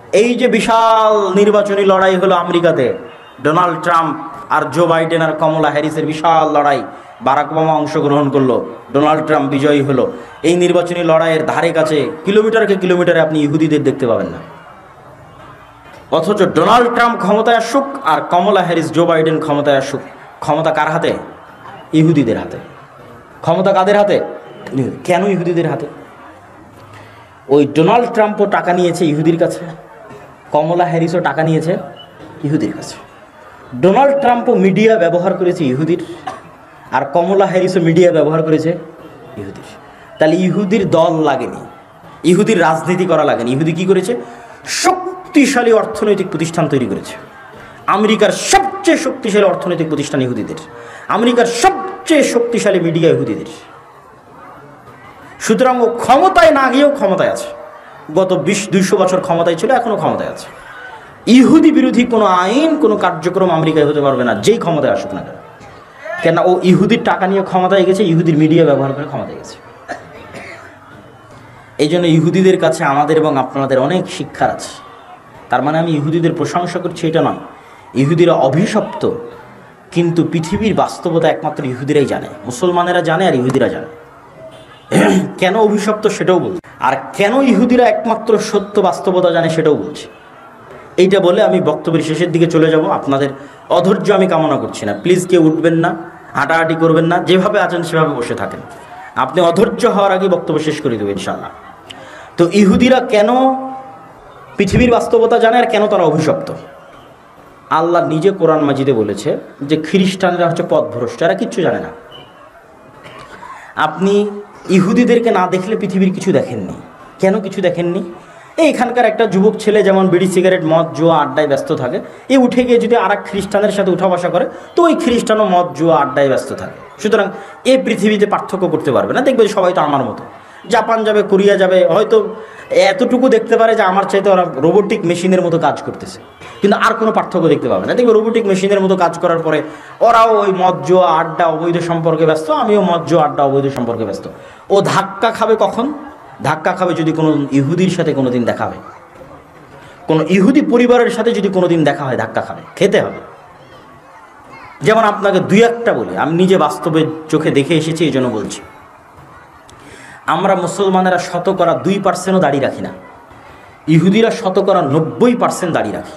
এই যে বিশাল নির্বাচনী লড়াই হলো আমেরিকাতে, ডোনাল্ড ট্রাম্প আর জো বাইডেন আর কমলা হ্যারিসের বিশাল লড়াই, বারাক ওবামা অংশগ্রহণ করলো, ডোনাল্ড ট্রাম্প বিজয়ী হলো। এই নির্বাচনী লড়াইয়ের ধারে কাছে কিলোমিটারকে কিলোমিটারে আপনি ইহুদিদের দেখতে পাবেন না। অথচ ডোনাল্ড ট্রাম্প ক্ষমতায় আসুক আর কমলা হ্যারিস জো বাইডেন ক্ষমতায় আসুক, ক্ষমতা কার হাতে? ইহুদিদের হাতে। ক্ষমতা কাদের হাতে? কেন ইহুদিদের হাতে? ওই ডোনাল্ড ট্রাম্পও টাকা নিয়েছে ইহুদির কাছে, কমলা হ্যারিসও টাকা নিয়েছে ইহুদির কাছে। ডোনাল্ড ট্রাম্পও মিডিয়া ব্যবহার করেছে ইহুদির, আর কমলা হ্যারিসও মিডিয়া ব্যবহার করেছে ইহুদির। তাহলে ইহুদির দল লাগেনি, ইহুদির রাজনীতি করা লাগেনি। ইহুদি কি করেছে? শক্তিশালী অর্থনৈতিক প্রতিষ্ঠান তৈরি করেছে। আমেরিকার সবচেয়ে শক্তিশালী অর্থনৈতিক প্রতিষ্ঠান ইহুদিদের, আমেরিকার সবচেয়ে শক্তিশালী মিডিয়া ইহুদিদের। সুতরাং ও ক্ষমতায় না গিয়েও ক্ষমতায় আছে। গত ২০-২০০ বছর ক্ষমতায় ছিল, এখনো ক্ষমতায় আছে। ইহুদি বিরোধী কোনো আইন, কোনো কার্যক্রম আমেরিকায় হতে পারবে না, যেই ক্ষমতায় আসুক না কেন। কেন? ও ইহুদির টাকা নিয়ে ক্ষমতায় গেছে, ইহুদির মিডিয়া ব্যবহার করে ক্ষমতায় গেছে। এই জন্য ইহুদিদের কাছে আমাদের এবং আপনাদের অনেক শিক্ষার আছে। তার মানে আমি ইহুদিদের প্রশংসা করছি এটা নয়। ইহুদিরা অভিশপ্ত, কিন্তু পৃথিবীর বাস্তবতা একমাত্র ইহুদিরাই জানে, মুসলমানেরা জানে আর ইহুদিরা জানে। কেন অভিশপ্ত সেটাও বলছি, আর কেন ইহুদিরা একমাত্র সত্য বাস্তবতা জানে সেটাও বলছি। এইটা বলে আমি বক্তব্যের শেষের দিকে চলে যাব। আপনাদের অধৈর্য আমি কামনা করছি না, প্লিজ কেউ উঠবেন না, হাঁটাহাঁটি করবেন না, যেভাবে আছেন সেভাবে বসে থাকেন। আপনি অধৈর্য হওয়ার আগে বক্তব্য শেষ করে দেবেন ইনশাআল্লাহ। তো ইহুদিরা কেন পৃথিবীর বাস্তবতা জানে আর কেন তারা অভিশপ্ত? আল্লাহ নিজে কোরআন মাজিদে বলেছে যে খ্রিস্টানরা হচ্ছে পথভ্রষ্ট, এরা কিচ্ছু জানে না। আপনি ইহুদিদেরকে না দেখলে পৃথিবীর কিছু দেখেননি। কেন কিছু দেখেননি? এইখানকার একটা যুবক ছেলে যেমন বিড়ি সিগারেট মদ জুয়া আড্ডায় ব্যস্ত থাকে, এ উঠে গিয়ে যদি আর এক খ্রিস্টানের সাথে উঠা বসা করে, তো ওই খ্রিস্টানও মদ জুয়া আড্ডায় ব্যস্ত থাকে। সুতরাং এ পৃথিবীতে পার্থক্য করতে পারবে না। দেখবে সবাই তো আমার মতো, জাপান যাবে, কোরিয়া যাবে, হয়তো এতটুকু দেখতে পারে যে আমার চাইতে ওরা রোবোটিক মেশিনের মতো কাজ করতেছে, কিন্তু আর কোনো পার্থক্য দেখতে পাবে না। দেখবে রোবোটিক মেশিনের মতো কাজ করার পরে ওরাও ওই মদ জুয়া আড্ডা অবৈধ সম্পর্কে ব্যস্ত, আমিও মদ জুয়া আড্ডা অবৈধ সম্পর্কে ব্যস্ত। ও ধাক্কা খাবে কখন? ধাক্কা খাবে যদি কোনো ইহুদির সাথে কোনো দিন দেখা হয়, কোনো ইহুদি পরিবারের সাথে যদি কোনো দিন দেখা হয়, ধাক্কা খাবে, খেতে হবে। যেমন আপনাকে দুই একটা বলি, আমি নিজে বাস্তবে চোখে দেখে এসেছি, এই জন্য বলছি। আমরা মুসলমানেরা 2% দাড়ি রাখি না, ইহুদিরা 90% দাড়ি রাখে।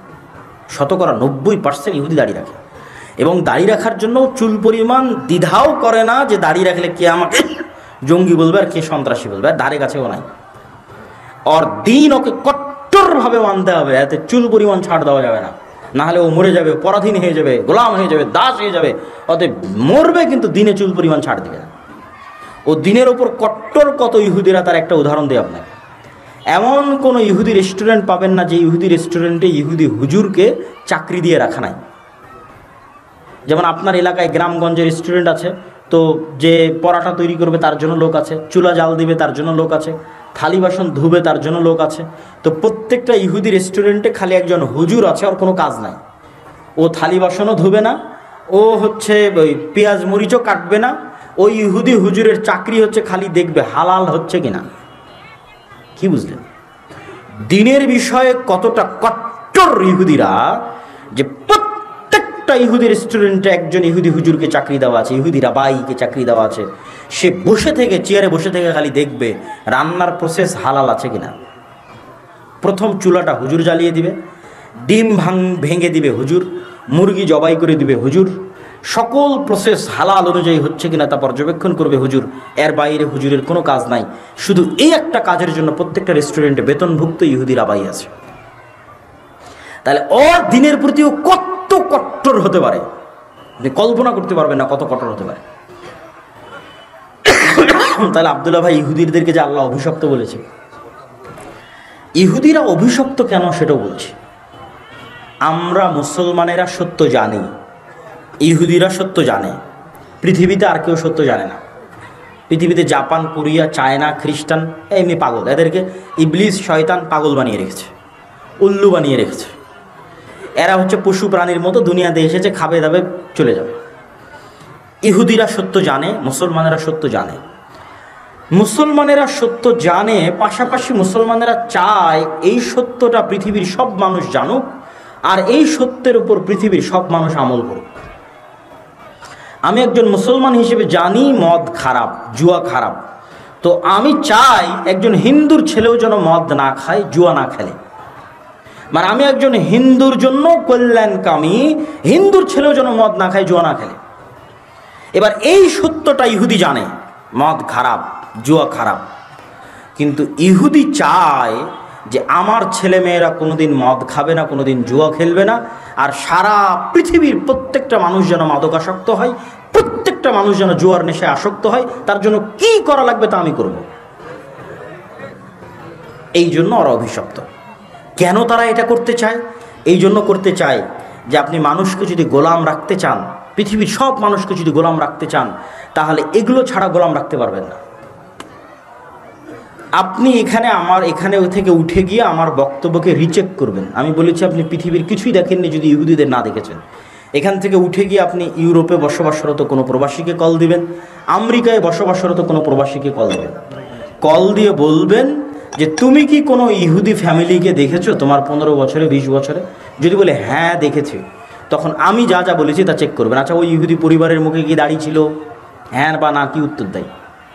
90% ইহুদি দাড়ি রাখে, এবং দাড়ি রাখার জন্য চুল পরিমাণ দ্বিধাও করে না যে দাড়ি রাখলে কে আমাকে জঙ্গি বলবে আর কে সন্ত্রাসী বলবে, আর দাড়ি কাছেও নাই। ওর দিন ওকে কট্টরভাবে মানতে হবে, এতে চুল পরিমাণ ছাড় দেওয়া যাবে না, না হলে ও মরে যাবে, পরাধীন হয়ে যাবে, গোলাম হয়ে যাবে, দাস হয়ে যাবে। অতএব মরবে, কিন্তু দিনে চুল পরিমাণ ছাড় দিবে না। ও দিনের ওপর কট্টর কত ইহুদিরা, তার একটা উদাহরণ দিই আপনাকে। এমন কোনো ইহুদি রেস্টুরেন্ট পাবেন না যে ইহুদি রেস্টুরেন্টে ইহুদি হুজুরকে চাকরি দিয়ে রাখা নাই। যেমন আপনার এলাকায় গ্রামগঞ্জে রেস্টুরেন্ট আছে, তো যে পরাটা তৈরি করবে তার জন্য লোক আছে, চুলা জাল দিবে তার জন্য লোক আছে, থালি বাসন ধুবে তার জন্য লোক আছে। তো প্রত্যেকটা ইহুদি রেস্টুরেন্টে খালি একজন হুজুর আছে, ওর কোনো কাজ নাই। ও থালি বাসনও ধুবে না, ও হচ্ছে ওই পেঁয়াজ মরিচও কাটবে না। ওই ইহুদি হুজুরের চাকরি হচ্ছে খালি দেখবে হালাল হচ্ছে কিনা। কি বুঝলেন? দিনের বিষয়ে কতটা কট্টর ইহুদিরা, যে প্রত্যেকটা ইহুদি রেস্টুরেন্টে একজন ইহুদি হুজুরকে চাকরি দেওয়া আছে, ইহুদিরা বাইকে চাকরি দেওয়া আছে। সে বসে থেকে, চেয়ারে বসে থেকে খালি দেখবে রান্নার প্রসেস হালাল আছে কিনা। প্রথম চুলাটা হুজুর জ্বালিয়ে দিবে, ডিম ভেঙে দিবে হুজুর, মুরগি জবাই করে দিবে হুজুর, সকল প্রসেস হালাল অনুযায়ী হচ্ছে কিনা তা পর্যবেক্ষণ করবে হুজুর। এর বাইরে হুজুরের কোনো কাজ নাই। শুধু এই একটা কাজের জন্য প্রত্যেকটা রেস্টুরেন্টে বেতনভুক্ত ইহুদির আবাই আছে। তাহলে ওর দিনের প্রতিও কত কট্টর হতে পারে, আপনি কল্পনা করতে পারবেন না কত কঠোর হতে পারে। তাহলে আব্দুল্লাহ ভাই, ইহুদিদেরকে যে আল্লাহ অভিশপ্ত বলেছে, ইহুদিরা অভিশপ্ত কেন সেটাও বলছি। আমরা মুসলমানেরা সত্য জানি, ইহুদিরা সত্য জানে। পৃথিবীতে আর কেউ সত্য জানে না। পৃথিবীতে জাপান, কোরিয়া, চায়না, খ্রিস্টান এমনি পাগল, এদেরকে ইবলিস শয়তান পাগল বানিয়ে রেখেছে, উল্লু বানিয়ে রেখেছে। এরা হচ্ছে পশু প্রাণীর মতো, দুনিয়াতে এসেছে, খাবে দাবে চলে যাবে। ইহুদিরা সত্য জানে, মুসলমানেরা সত্য জানে। মুসলমানেরা সত্য জানে, পাশাপাশি মুসলমানেরা চায় এই সত্যটা পৃথিবীর সব মানুষ জানুক, আর এই সত্যের উপর পৃথিবীর সব মানুষ আমল করুক। আমি একজন মুসলমান হিসেবে জানি মদ খারাপ, জুয়া খারাপ, তো আমি চাই একজন হিন্দুর ছেলেও যেন মদ না খায়, জুয়া না খেলে। মানে আমি একজন হিন্দুর জন্য কল্যাণকামী, হিন্দুর ছেলেও যেন মদ না খায়, জুয়া না খেলে। এবার এই সত্যটা ইহুদি জানে, মদ খারাপ, জুয়া খারাপ, কিন্তু ইহুদি চায় যে আমার ছেলেমেয়েরা কোনোদিন মদ খাবে না, কোনোদিন জুয়া খেলবে না, আর সারা পৃথিবীর প্রত্যেকটা মানুষ যেন মাদকাসক্ত হয়, প্রত্যেকটা মানুষ যেন জুয়ার নেশায় আসক্ত হয়। তার জন্য কি করা লাগবে তা আমি করব। এই জন্য ওরা অভিশপ্ত। কেন তারা এটা করতে চায়? এই জন্য করতে চায় যে আপনি মানুষকে যদি গোলাম রাখতে চান, পৃথিবীর সব মানুষকে যদি গোলাম রাখতে চান, তাহলে এগুলো ছাড়া গোলাম রাখতে পারবেন না। আপনি এখানে থেকে উঠে গিয়ে আমার বক্তব্যকে রিচেক করবেন। আমি বলেছি আপনি পৃথিবীর কিছুই দেখেননি যদি ইহুদিদের না দেখেছেন। এখান থেকে উঠে গিয়ে আপনি ইউরোপে বসবাসরত কোনো প্রবাসীকে কল দিবেন, আমেরিকায় বসবাসরত কোনো প্রবাসীকে কল দিবেন, কল দিয়ে বলবেন যে তুমি কি কোনো ইহুদি ফ্যামিলিকে দেখেছো তোমার 15 বছরে 20 বছরে? যদি বলে হ্যাঁ দেখেছি, তখন আমি যা যা বলেছি তা চেক করবেন। আচ্ছা, ওই ইহুদি পরিবারের মুখে কি দাড়ি ছিল? হ্যাঁ বা না, কি উত্তর দেয়?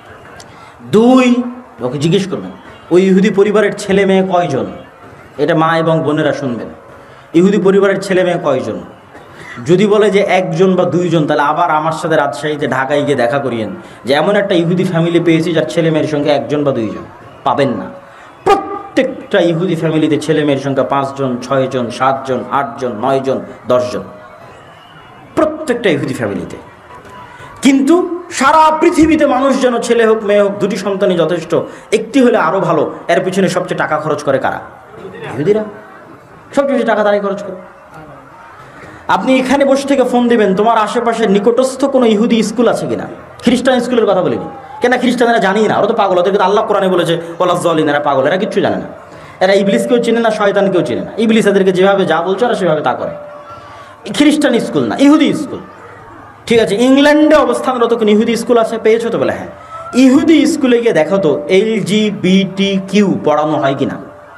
2, ওকে জিজ্ঞেস করবেন ওই ইহুদি পরিবারের ছেলে মেয়ে কয়জন? এটা মা এবং বোনেরা শুনবেন। ইহুদি পরিবারের ছেলে মেয়ে কয়জন? যদি বলে যে 1জন বা 2জন, তাহলে আবার আমার সাথে রাজশাহীতে ঢাকায় গিয়ে দেখা করিয়েন যে এমন একটা ইহুদি ফ্যামিলি পেয়েছি যার ছেলে মেয়ের সংখ্যা 1জন বা 2জন। পাবেন না। প্রত্যেকটা ইহুদি ফ্যামিলিতে ছেলে মেয়ের সংখ্যা 5জন, 6জন, 7জন, 8জন, 9জন, 10জন, প্রত্যেকটা ইহুদি ফ্যামিলিতে। কিন্তু সারা পৃথিবীতে মানুষ যেন ছেলে হোক মেয়ে হোক 2টি সন্তানই যথেষ্ট, একটি হলে আরও ভালো, এর পিছনে সবচেয়ে টাকা খরচ করে কারা? ইহুদিরা। সবচেয়ে বেশি টাকা তারাই খরচ করে। আপনি এখানে বসে থেকে ফোন দিবেন তোমার আশেপাশে নিকটস্থ কোনো ইহুদি স্কুল আছে কিনা। খ্রিস্টান স্কুলের কথা বলিনি, কেন খ্রিস্টানেরা জানি না, ওরা তো পাগল। ওদেরকে আল্লাহ কোরআনে বলেছে ওয়ালাজ জালিন, এরা পাগল, এরা কিচ্ছু জানে না। এরা ইবলিসকেও চিনে না, শয়তানকেও চিনে না। ইবলিস এদেরকে যেভাবে যা বলছে ওরা সেভাবে তা করে। খ্রিস্টান স্কুল না, ইহুদি স্কুল। ঠিক আছে, ইংল্যান্ডে অবস্থানরত কোনো ইহুদি স্কুল আছে? পেয়েছো তো? বলে হ্যাঁ। ইহুদি স্কুলে গিয়ে দেখো তো LGBTQ পড়ানো হয় কিনা।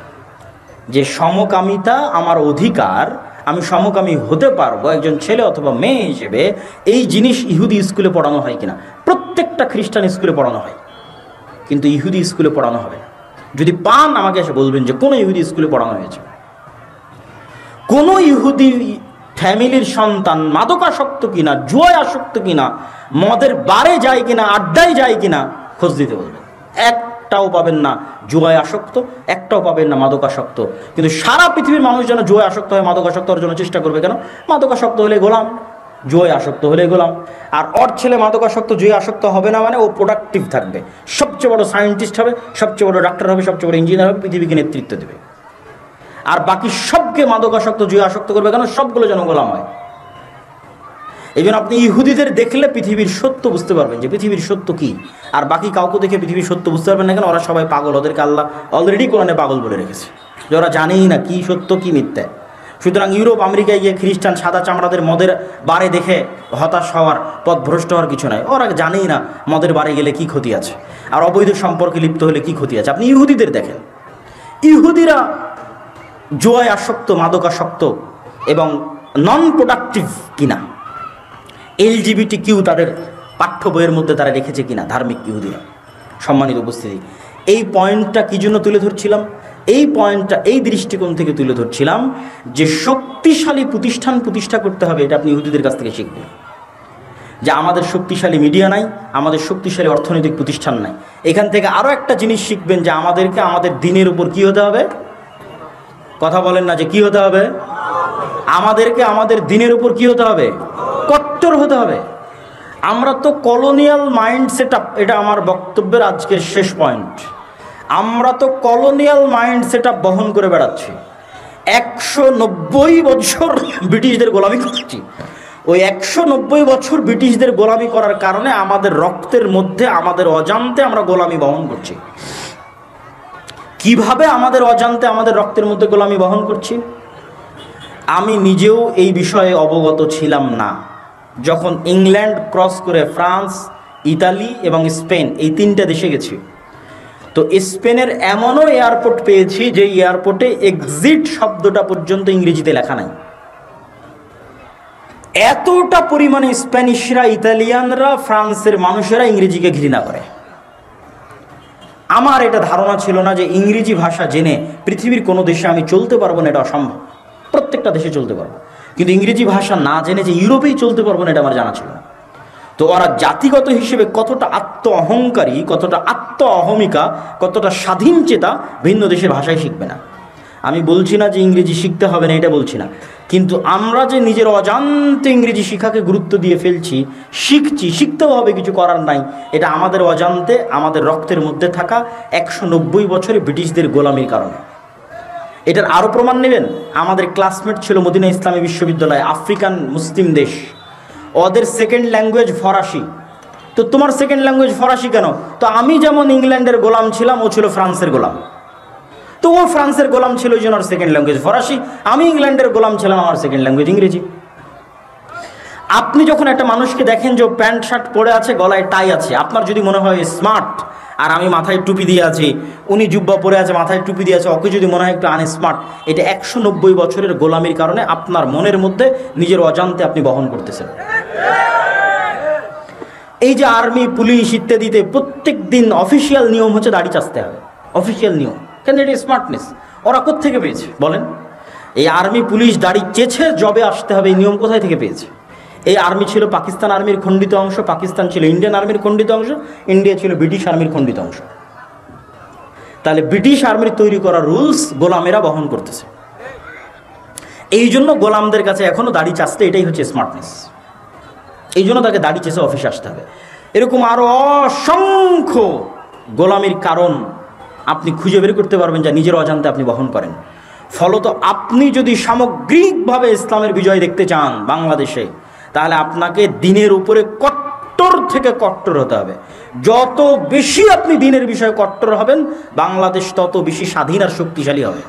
যে সমকামিতা আমার অধিকার, আমি সমকামী হতে পারবো একজন ছেলে অথবা মেয়ে হিসেবে, এই জিনিস ইহুদি স্কুলে পড়ানো হয় কিনা। প্রত্যেকটা খ্রিস্টান স্কুলে পড়ানো হয়, কিন্তু ইহুদি স্কুলে পড়ানো হবে না। যদি পান আমাকে এসে বলবেন যে কোনো ইহুদি স্কুলে পড়ানো হয়েছে। কোনো ইহুদি ফ্যামিলির সন্তান মাদকাসক্ত কিনা, জুয়ায় আসক্ত কিনা, মদের বারে যায় কিনা, আড্ডায় যায় কিনা, খোঁজ দিতে বলবেন। একটাও পাবেন না জুয়ায় আসক্ত, একটাও পাবেন না মাদকাসক্ত। কিন্তু সারা পৃথিবীর মানুষ যেন জুয়ায় আসক্ত হয়, মাদকাসক্ত হওয়ার জন্য চেষ্টা করবে। কেন? মাদকাসক্ত হলে গোলাম, জুয়ায় আসক্ত হলে গোলাম। আর ওর ছেলে মাদকাসক্ত, জুয়ে আসক্ত হবে না মানে ও প্রোডাক্টিভ থাকবে, সবচেয়ে বড় সায়েন্টিস্ট হবে, সবচেয়ে বড় ডাক্তার হবে, সবচেয়ে বড় ইঞ্জিনিয়ার হবে, পৃথিবীকে নেতৃত্ব দেবে। আর বাকি সবকে মাদকাসক্ত, জুয়ে আসক্ত করবে। কেন? সবগুলো যেন গোলাম হয়। এই জন্য আপনি ইহুদিদের দেখলে পৃথিবীর সত্য বুঝতে পারবেন যে পৃথিবীর সত্য কি। আর বাকি কাউকে দেখে পৃথিবীর সত্য বুঝতে পারবেন না। কেন? ওরা সবাই পাগল, ওদেরকে আল্লাহ অলরেডি কোরআনে পাগল বলে রেখেছে, যে ওরা জানেই না কি সত্য কি মিথ্যা। সুতরাং ইউরোপ আমেরিকায় গিয়ে খ্রিস্টান সাদা চামড়াদের মদের বারে দেখে হতাশ হওয়ার, পথভ্রষ্ট হওয়ার কিছু নাই। ওরা জানেই না মদের বারে গেলে কি ক্ষতি আছে, আর অবৈধ সম্পর্কে লিপ্ত হলে কি ক্ষতি আছে। আপনি ইহুদিদের দেখেন, ইহুদিরা জুয়ায় আসক্ত, মাদকাসক্ত এবং নন প্রোডাক্টিভ কিনা। LGBTQ তাদের পাঠ্য বইয়ের মধ্যে তারা রেখেছে কিনা ধার্মিক ইহুদিরা। সম্মানিত উপস্থিতি, এই পয়েন্টটা কি জন্য তুলে ধরছিলাম? এই পয়েন্টটা এই দৃষ্টিকোণ থেকে তুলে ধরছিলাম যে শক্তিশালী প্রতিষ্ঠান প্রতিষ্ঠা করতে হবে। এটা আপনি ইহুদিদের কাছ থেকে শিখবেন যে আমাদের শক্তিশালী মিডিয়া নাই, আমাদের শক্তিশালী অর্থনৈতিক প্রতিষ্ঠান নাই। এখান থেকে আরও একটা জিনিস শিখবেন যে আমাদেরকে আমাদের দিনের উপর কি হতে হবে। কথা বলেন না যে কি হতে হবে? আমাদেরকে আমাদের দিনের উপর কি হতে হবে? কট্টর হতে হবে। আমরা তো কলোনিয়াল মাইন্ড সেট আপ, এটা আমার বক্তব্যের আজকের শেষ পয়েন্ট। আমরা তো কলোনিয়াল মাইন্ড সেট আপ বহন করে বেড়াচ্ছি। 190 বছর ব্রিটিশদের গোলামি করছি। ওই 190 বছর ব্রিটিশদের গোলামি করার কারণে আমাদের রক্তের মধ্যে, আমাদের অজান্তে আমরা গোলামি বহন করছি। কিভাবে আমাদের অজান্তে আমাদের রক্তের মধ্যে গোলামি বহন করছি? আমি নিজেও এই বিষয়ে অবগত ছিলাম না। যখন ইংল্যান্ড ক্রস করে ফ্রান্স, ইতালি এবং স্পেন, এই 3টে দেশে গেছি, তো স্পেনের এমনও এয়ারপোর্ট পেয়েছি যে এয়ারপোর্টে এক্সিট শব্দটা পর্যন্ত ইংরেজিতে লেখা নাই। এতটা পরিমাণে স্প্যানিশরা, ইতালিয়ানরা, ফ্রান্সের মানুষেরা ইংরেজিকে ঘৃণা করে। আমার এটা ধারণা ছিল না যে ইংরেজি ভাষা জেনে পৃথিবীর কোনো দেশে আমি চলতে পারবো না, এটা অসম্ভব। প্রত্যেকটা দেশে চলতে পারবো, কিন্তু ইংরেজি ভাষা না জেনে যে ইউরোপেই চলতে পারবো না, এটা আমার জানা ছিল না। তো ওরা জাতিগত হিসেবে কতটা আত্ম অহংকারী, কতটা আত্ম অহমিকা, কতটা স্বাধীন চেতা, ভিন্ন দেশের ভাষায় শিখবে না। আমি বলছি না যে ইংরেজি শিখতে হবে না, এটা বলছি না, কিন্তু আমরা যে নিজের অজান্তে ইংরেজি শিক্ষাকে গুরুত্ব দিয়ে ফেলছি, শিখতেও হবে, কিছু করার নাই। এটা আমাদের অজান্তে, আমাদের রক্তের মধ্যে থাকা 190 বছরে ব্রিটিশদের গোলামির কারণে। এটার আরও প্রমাণ নেবেন, আমাদের ক্লাসমেট ছিল মদিনা ইসলামী বিশ্ববিদ্যালয়, আফ্রিকান মুসলিম দেশ, ওদের সেকেন্ড ল্যাঙ্গুয়েজ ফরাসি। তো তোমার সেকেন্ড ল্যাঙ্গুয়েজ ফরাসি কেন? তো আমি যেমন ইংল্যান্ডের গোলাম ছিলাম, ও ছিল ফ্রান্সের গোলাম। তো ও ফ্রান্সের গোলাম ছিল, ওই জন্য ওর সেকেন্ড ল্যাঙ্গুয়েজ ফরাসি। আমি ইংল্যান্ডের গোলাম ছিলাম, আমার সেকেন্ড ল্যাঙ্গুয়েজ ইংরেজি। আপনি যখন একটা মানুষকে দেখেন যে ও প্যান্ট শার্ট পরে আছে, গলায় টাই আছে, আপনার যদি মনে হয় স্মার্ট, আর আমি মাথায় টুপি দিয়ে আছি, উনি জুব্বা পরে আছে, মাথায় টুপি দিয়ে আছে, ওকে যদি মনে হয় একটু আনস্মার্ট, এটা 190 বছরের গোলামির কারণে আপনার মনের মধ্যে নিজের অজান্তে আপনি বহন করতেছেন। এই যে আর্মি, পুলিশ ইত্যাদিতে প্রত্যেক দিন অফিসিয়াল নিয়ম হচ্ছে দাড়ি চাচতে হবে, অফিসিয়াল নিয়ম। কেন? এটা স্মার্টনেস। ওরা কোত্থেকে পেয়েছে বলেন? এই আর্মি পুলিশ দাড়ি চেছে জবে আসতে হবে, এই নিয়ম কোথায় থেকে পেয়েছে? এই আর্মি ছিল পাকিস্তান আর্মির খণ্ডিত অংশ, পাকিস্তান ছিল ইন্ডিয়ান আর্মির খণ্ডিত অংশ, ইন্ডিয়া ছিল ব্রিটিশ আর্মির খণ্ডিত অংশ। তাহলে ব্রিটিশ আর্মির তৈরি করা রুলস গোলামেরা বহন করতেছে। এই জন্য গোলামদের কাছে এখনো দাড়ি চাচতে এটাই হচ্ছে স্মার্টনেস। এই জন্য তাকে দাড়ি চেষে অফিসে আসতে হবে। এরকম আরো অসংখ্য গোলামির কারণ আপনি খুঁজে বের করতে পারবেন, যা নিজের অজান্তে আপনি বহন করেন। ফলত আপনি যদি সামগ্রিকভাবে ইসলামের বিজয় দেখতে চান বাংলাদেশে, তাহলে আপনাকে দিনের উপরে কট্টর থেকে কট্টর হতে হবে। যত বেশি আপনি দিনের বিষয়ে কট্টর হবেন, বাংলাদেশ তত বেশি স্বাধীন আর শক্তিশালী হবে।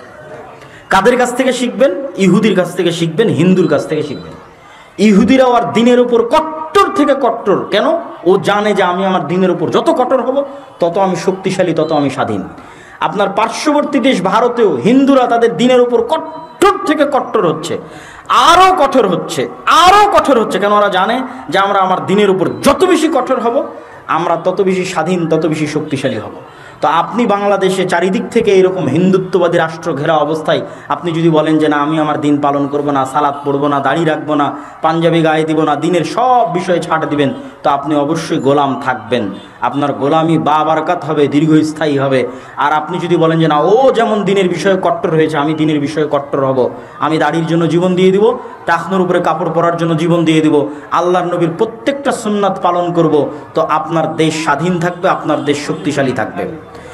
কাদের কাছ থেকে শিখবেন? ইহুদির কাছ থেকে শিখবেন, হিন্দুর কাছ থেকে শিখবেন। ইহুদিরাও আর দিনের উপর কট্টর থেকে কট্টর। কেন? ও জানে যে আমি আমার দিনের উপর যত কঠোর হব, তত আমি শক্তিশালী, তত আমি স্বাধীন। আপনার পার্শ্ববর্তী দেশ ভারতেও হিন্দুরা তাদের দিনের উপর কট্টর থেকে কট্টর হচ্ছে, আরও কঠোর হচ্ছে, আরও কঠোর হচ্ছে। কেন? ওরা জানে যে আমরা আমার দিনের উপর যত বেশি কঠোর হব, আমরা তত বেশি স্বাধীন, তত বেশি শক্তিশালী হব। তো আপনি বাংলাদেশে চারিদিক থেকে এরকম হিন্দুত্ববাদী রাষ্ট্র ঘেরা অবস্থায় আপনি যদি বলেন যে না, আমি আমার দিন পালন করব না, সালাত পড়বো না, দাড়ি রাখবো না, পাঞ্জাবি গায়ে দিব না, দিনের সব বিষয়ে ছাড় দিবেন, তো আপনি অবশ্যই গোলাম থাকবেন। আপনার গোলামি বাবারকাত হবে, দীর্ঘস্থায়ী হবে। আর আপনি যদি বলেন যে না, ও যেমন দিনের বিষয়ে কট্টর হয়েছে, আমি দিনের বিষয়ে কট্টর হব, আমি দাড়ির জন্য জীবন দিয়ে দিব, টাকনোর উপরে কাপড় পরার জন্য জীবন দিয়ে দিব, আল্লাহর নবীর প্রত্যেকটা সুন্নাত পালন করব, তো আপনার দেশ স্বাধীন থাকবে, আপনার দেশ শক্তিশালী থাকবে।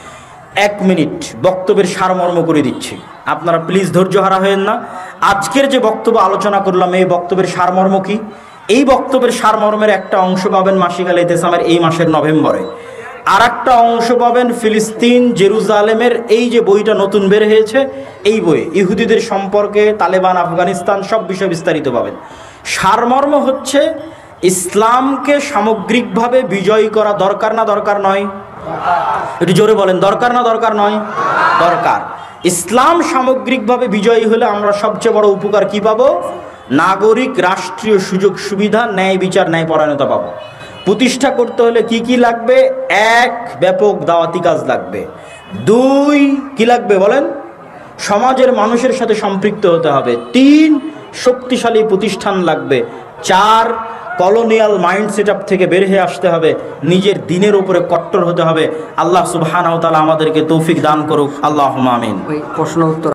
1 মিনিট বক্তব্যের সারমর্ম করে দিচ্ছি, আপনারা প্লিজ ধৈর্য হারা হয়েন না। আজকের যে বক্তব্য আলোচনা করলাম, এই বক্তব্যের সারমর্ম কি? এই বক্তব্যের সারমর্মের একটা অংশ পাবেন মাসিক আল ইতিসামের এই মাসের নভেম্বরে, আর একটা অংশ পাবেন ফিলিস্তিন, জেরুজালেমের এই যে বইটা নতুন বের হয়েছে, এই বইয়ে ইহুদিদের সম্পর্কে, তালেবান, আফগানিস্তান সব বিষয় বিস্তারিত পাবেন। সারমর্ম হচ্ছে, ইসলামকে সামগ্রিকভাবে বিজয় করা দরকার না দরকার নয়? একটু জোরে বলেন, দরকার না দরকার নয়? দরকার। ইসলাম সামগ্রিকভাবে বিজয়ী হলে আমরা সবচেয়ে বড় উপকার কি পাবো? নাগরিক রাষ্ট্রীয় সুযোগ সুবিধা, ন্যায় বিচার, ন্যায় পরায়ণতা পাবো। প্রতিষ্ঠা করতে হলে কি কি লাগবে? 1, ব্যাপক দাওয়াতি কাজ লাগবে। 2, কি লাগবে বলেন? সমাজের মানুষের সাথে সম্পৃক্ত হতে হবে। 3, শক্তিশালী প্রতিষ্ঠান লাগবে। 4, কলোনিয়াল মাইন্ড সেটআপ থেকে বের হয়ে আসতে হবে, নিজের দিনের উপরে কট্টর হতে হবে। আল্লাহ সুবহানাহু ওয়া তাআলা আমাদেরকে তৌফিক দান করুক। আল্লাহুম্মা আমিন। প্রশ্ন উত্তর